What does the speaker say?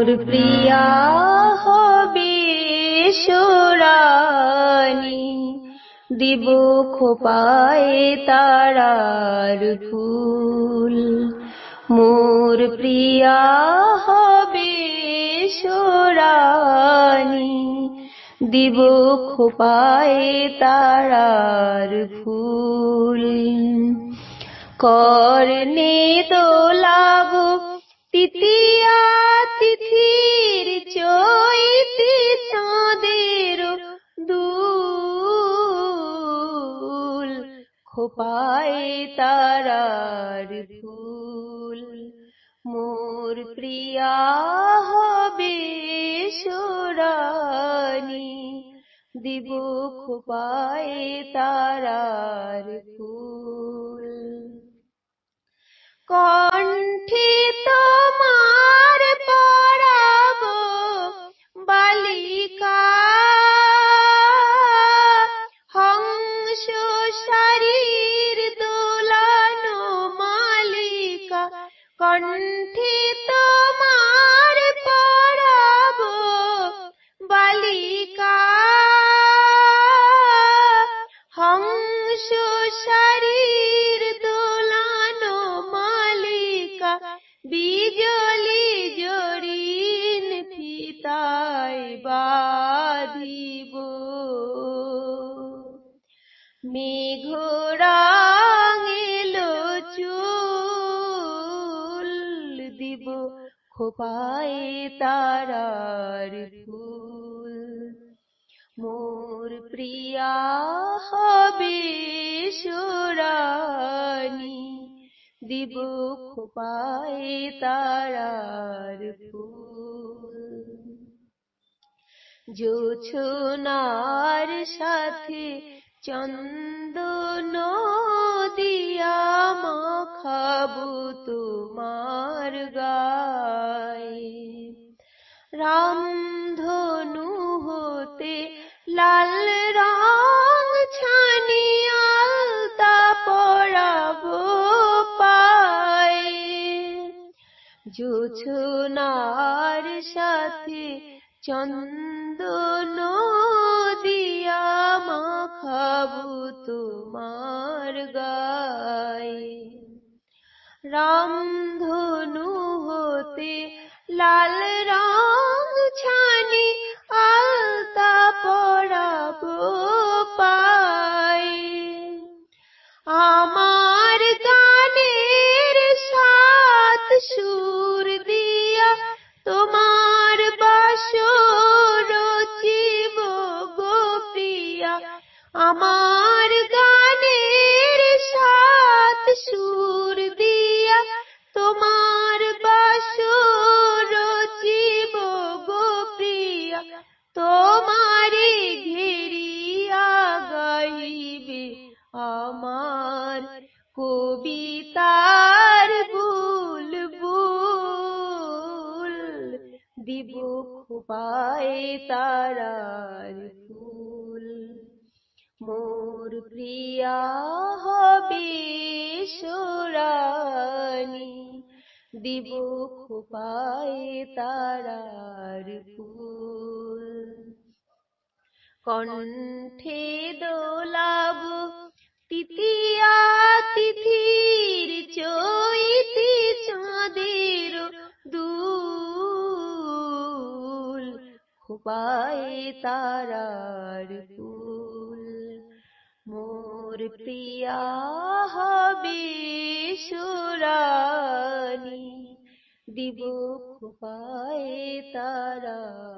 প্রিয়া হবে সোরানি, দিব খোপায় তারার ফুল। মোর প্রিয়া হবে সোরানি, দিব খোপায় তারার ফুল। কর্ণে দোলাব তৃতীয়া তিথির চৈতি চাঁদের দুল, খোপায় তারার ফুল। মোর প্রিয়া হবে সোরানি, দিব খোপায় তারার ফুল। কণ্ঠে তোমার পরাব বালিকা, হংস শারীর দোলানো মালিকা। কণ্ঠে তোমার পরাব বালিকা, হংস শারীর দোলানো মালিকা। বিজলি জরিন ফিতায় বাঁধিব, মেঘ রাঙিলো চুল, দিব খোপায় তারার ফুল। মোর প্রিয়া হবে সোরানি, দিব খোপায় তারার ফুল। জোছনার সাথে চন্দন দিয়া মাখাবো তোমার গায়ে। রামধনু হতে লাল রং ছানি আলতা পরাবো পায়ে। জোছনার সাথে চন্দন দিয়া মাখাবো তোমার গায়ে। রামধনু হতে লাল রং ছানি আলতা পরাবো পায়ে। আমার গানের সাত সুর দিয়া তোমার বাসর রচিব গো প্রিয়া। আমার গানের সাত সুর দিয়া তোমার বাসর রচিব গো প্রিয়া। তোমারে ঘেরিয়া গাইবে আমার কবিতার বুলবুল, দিব খোপায় তারার ফুল। মোর প্রিয়া হবে সোরানি, দিব খোপায় তারার ফুল। কণ্ঠে দোলাব তৃতীয়া তিথির চৈতি চাঁদের দুল, খোপায় তারার ফুল। মোর প্রিয়া হবে সোরানি, দিব খোপায় তারার